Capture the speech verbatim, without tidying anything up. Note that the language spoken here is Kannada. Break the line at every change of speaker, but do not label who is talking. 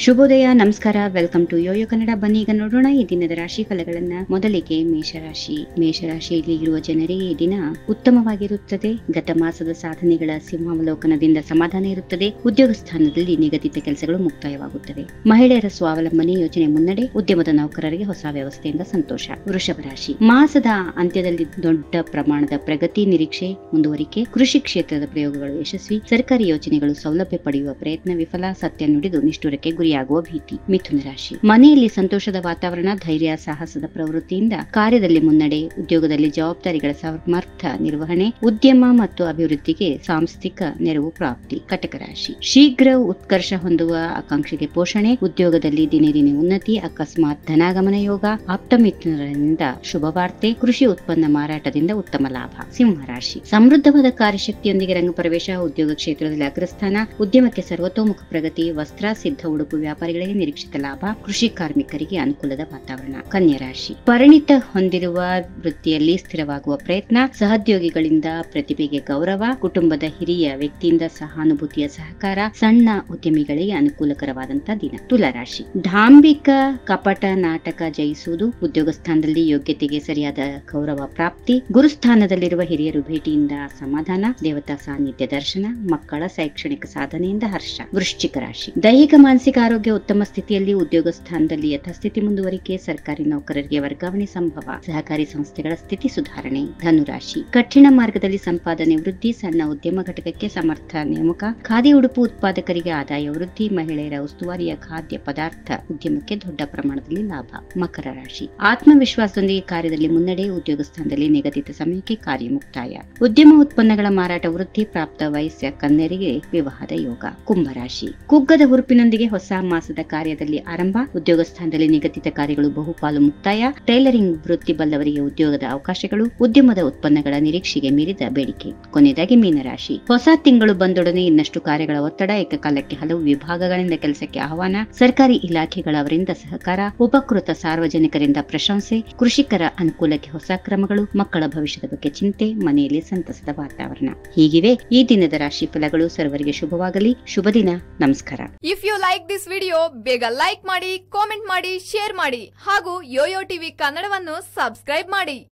ಶುಭೋದಯ, ನಮಸ್ಕಾರ. Welcome to YoYo Kannada. ಬನ್ನಿ ಈಗ ನೋಡೋಣ ಈ ದಿನದ ರಾಶಿ ಫಲಗಳನ್ನ. ಮೊದಲಿಗೆ ಮೇಷರಾಶಿ. ಮೇಷರಾಶಿಯಲ್ಲಿ ಇರುವ ಜನರಿಗೆ ಈ ದಿನ ಉತ್ತಮವಾಗಿರುತ್ತದೆ. ಗತ ಮಾಸದ ಸಾಧನೆಗಳ ಸಿಂಹಾವಲೋಕನದಿಂದ ಸಮಾಧಾನ ಇರುತ್ತದೆ. ಉದ್ಯೋಗ ಸ್ಥಾನದಲ್ಲಿ ನಿಗದಿತ ಕೆಲಸಗಳು ಮುಕ್ತಾಯವಾಗುತ್ತವೆ. ಮಹಿಳೆಯರ ಸ್ವಾವಲಂಬನೆ ಯೋಜನೆ ಮುನ್ನಡೆ. ಉದ್ಯಮದ ನೌಕರರಿಗೆ ಹೊಸ ವ್ಯವಸ್ಥೆಯಿಂದ ಸಂತೋಷ. ವೃಷಭ ರಾಶಿ. ಮಾಸದ ಅಂತ್ಯದಲ್ಲಿ ದೊಡ್ಡ ಪ್ರಮಾಣದ ಪ್ರಗತಿ ನಿರೀಕ್ಷೆ ಮುಂದುವರಿಕೆ. ಕೃಷಿ ಕ್ಷೇತ್ರದ ಪ್ರಯೋಗಗಳು ಯಶಸ್ವಿ. ಸರ್ಕಾರಿ ಯೋಜನೆಗಳು ಸೌಲಭ್ಯ ಪಡೆಯುವ ಪ್ರಯತ್ನ ವಿಫಲ. ಸತ್ಯ ನುಡಿದು ನಿಷ್ಠುರಕ್ಕೆ ಗುರಿಯಾಗುವ ಭೀತಿ. ಮಿಥುನ ರಾಶಿ. ಮನೆಯಲ್ಲಿ ಸಂತೋಷದ ವಾತಾವರಣ. ಧೈರ್ಯ ಸಾಹಸದ ಪ್ರವೃತ್ತಿಯಿಂದ ಕಾರ್ಯದಲ್ಲಿ ಮುನ್ನಡೆ. ಉದ್ಯೋಗದಲ್ಲಿ ಜವಾಬ್ದಾರಿಗಳ ಸಮರ್ಥ ನಿರ್ವಹಣೆ. ಉದ್ಯಮ ಮತ್ತು ಅಭಿವೃದ್ಧಿಗೆ ಸಾಂಸ್ಥಿಕ ನೆರವು ಪ್ರಾಪ್ತಿ. ಕಟಕ ರಾಶಿ. ಶೀಘ್ರ ಉತ್ಕರ್ಷ ಹೊಂದುವ ಆಕಾಂಕ್ಷೆಗೆ ಪೋಷಣೆ. ಉದ್ಯೋಗದಲ್ಲಿ ದಿನೇ ದಿನೇ ಉನ್ನತಿ. ಅಕಸ್ಮಾತ್ ಧನಾಗಮನ ಯೋಗ. ಆಪ್ತ ಮಿತ್ರರಿಂದ ಶುಭ ವಾರ್ತೆ. ಕೃಷಿ ಉತ್ಪನ್ನ ಮಾರಾಟದಿಂದ ಉತ್ತಮ ಲಾಭ. ಸಿಂಹ ರಾಶಿ. ಸಮೃದ್ಧವಾದ ಕಾರ್ಯಶಕ್ತಿಯೊಂದಿಗೆ ರಂಗ ಪ್ರವೇಶ. ಉದ್ಯೋಗ ಕ್ಷೇತ್ರದಲ್ಲಿ ಅಗ್ರಸ್ಥಾನ. ಉದ್ಯಮಕ್ಕೆ ಸರ್ವತೋಮುಖ ಪ್ರಗತಿ. ವಸ್ತ್ರ ಸಿದ್ಧ ಉಡುಪು ವ್ಯಾಪಾರಿಗಳಿಗೆ ನಿರೀಕ್ಷಿತ ಲಾಭ. ಕೃಷಿ ಕಾರ್ಮಿಕರಿಗೆ ಅನುಕೂಲದ ವಾತಾವರಣ. ಕನ್ಯಾ ರಾಶಿ. ಪರಿಣಿತ ಹೊಂದಿರುವ ವೃತ್ತಿಯಲ್ಲಿ ಸ್ಥಿರವಾಗುವ ಪ್ರಯತ್ನ. ಸಹೋದ್ಯೋಗಿಗಳಿಂದ ಪ್ರತಿಭೆಗೆ ಗೌರವ. ಕುಟುಂಬದ ಹಿರಿಯ ವ್ಯಕ್ತಿಯಿಂದ ಸಹಾನುಭೂತಿಯ ಸಹಕಾರ. ಸಣ್ಣ ಉದ್ಯಮಿಗಳಿಗೆ ಅನುಕೂಲಕರವಾದಂತಹ ದಿನ. ತುಲಾ ರಾಶಿ. ಢಾಂಬಿಕ ಕಪಟ ನಾಟಕ ಜಯಿಸುವುದು. ಉದ್ಯೋಗ ಸ್ಥಾನದಲ್ಲಿ ಯೋಗ್ಯತೆಗೆ ಸರಿಯಾದ ಗೌರವ ಪ್ರಾಪ್ತಿ. ಗುರುಸ್ಥಾನದಲ್ಲಿರುವ ಹಿರಿಯರು ಭೇಟಿಯಿಂದ ಸಮಾಧಾನ. ದೇವತಾ ಸಾನ್ನಿಧ್ಯ ದರ್ಶನ. ಮಕ್ಕಳ ಶೈಕ್ಷಣಿಕ ಸಾಧನೆಯಿಂದ ಹರ್ಷ. ವೃಶ್ಚಿಕ ರಾಶಿ. ದೈಹಿಕ ಮಾನಸಿಕ ಆರೋಗ್ಯ ಉತ್ತಮ ಸ್ಥಿತಿಯಲ್ಲಿ. ಉದ್ಯೋಗ ಸ್ಥಾನದಲ್ಲಿ ಯಥಾಸ್ಥಿತಿ ಮುಂದುವರಿಕೆ. ಸರ್ಕಾರಿ ನೌಕರರಿಗೆ ವರ್ಗಾವಣೆ ಸಂಭವ. ಸಹಕಾರಿ ಸಂಸ್ಥೆಗಳ ಸ್ಥಿತಿ ಸುಧಾರಣೆ. ಧನುರಾಶಿ. ಕಠಿಣ ಮಾರ್ಗದಲ್ಲಿ ಸಂಪಾದನೆ ವೃದ್ಧಿ. ಸಣ್ಣ ಉದ್ಯಮ ಘಟಕಕ್ಕೆ ಸಮರ್ಥ ನೇಮಕ. ಖಾದಿ ಉಡುಪು ಉತ್ಪಾದಕರಿಗೆ ಆದಾಯ ವೃದ್ಧಿ. ಮಹಿಳೆಯರ ಉಸ್ತುವಾರಿಯ ಖಾದ್ಯ ಪದಾರ್ಥ ಉದ್ಯಮಕ್ಕೆ ದೊಡ್ಡ ಪ್ರಮಾಣದಲ್ಲಿ ಲಾಭ. ಮಕರ ರಾಶಿ. ಆತ್ಮವಿಶ್ವಾಸದೊಂದಿಗೆ ಕಾರ್ಯದಲ್ಲಿ ಮುನ್ನಡೆ. ಉದ್ಯೋಗ ಸ್ಥಾನದಲ್ಲಿ ನಿಗದಿತ ಸಮಯಕ್ಕೆ ಕಾರ್ಯ ಮುಕ್ತಾಯ. ಉದ್ಯಮ ಉತ್ಪನ್ನಗಳ ಮಾರಾಟ ವೃದ್ಧಿ. ಪ್ರಾಪ್ತ ವಯಸ್ಸ ಕನ್ಯರಿಗೆ ವಿವಾಹದ ಯೋಗ. ಕುಂಭರಾಶಿ. ಕುಗ್ಗದ ಹುರುಪಿನೊಂದಿಗೆ ಹೊಸ ಮಾಸದ ಕಾರ್ಯದಲ್ಲಿ ಆರಂಭ. ಉದ್ಯೋಗ ಸ್ಥಾನದಲ್ಲಿ ನಿಗದಿತ ಕಾರ್ಯಗಳು ಬಹುಪಾಲು ಮುಕ್ತಾಯ. ಟೈಲರಿಂಗ್ ವೃತ್ತಿ ಬಲ್ಲವರಿಗೆ ಉದ್ಯೋಗದ ಅವಕಾಶಗಳು. ಉದ್ಯಮದ ಉತ್ಪನ್ನಗಳ ನಿರೀಕ್ಷೆಗೆ ಮೀರಿದ ಬೇಡಿಕೆ. ಕೊನೆಯದಾಗಿ ಮೀನರಾಶಿ. ಹೊಸ ತಿಂಗಳು ಬಂದೊಡನೆ ಇನ್ನಷ್ಟು ಕಾರ್ಯಗಳ ಒತ್ತಡ. ಏಕಕಾಲಕ್ಕೆ ಹಲವು ವಿಭಾಗಗಳಿಂದ ಕೆಲಸಕ್ಕೆ ಆಹ್ವಾನ. ಸರ್ಕಾರಿ ಇಲಾಖೆಗಳವರಿಂದ ಸಹಕಾರ. ಉಪಕೃತ ಸಾರ್ವಜನಿಕರಿಂದ ಪ್ರಶಂಸೆ. ಕೃಷಿಕರ ಅನುಕೂಲಕ್ಕೆ ಹೊಸ ಕ್ರಮಗಳು. ಮಕ್ಕಳ ಭವಿಷ್ಯದ ಬಗ್ಗೆ ಚಿಂತೆ. ಮನೆಯಲ್ಲಿ ಸಂತಸದ ವಾತಾವರಣ. ಹೀಗಿವೆ ಈ ದಿನದ ರಾಶಿ ಫಲಗಳು. ಸರ್ವರಿಗೆ ಶುಭವಾಗಲಿ. ಶುಭ ದಿನ. ನಮಸ್ಕಾರ.
If you like this video, ಬೇಗ ಲೈಕ್ ಮಾಡಿ, ಕಾಮೆಂಟ್ ಮಾಡಿ, ಶೇರ್ ಮಾಡಿ ಹಾಗೂ ಯೋಯೋ ಟಿವಿ ಕನ್ನಡವನ್ನು ಸಬ್ಸ್ಕ್ರೈಬ್ ಮಾಡಿ.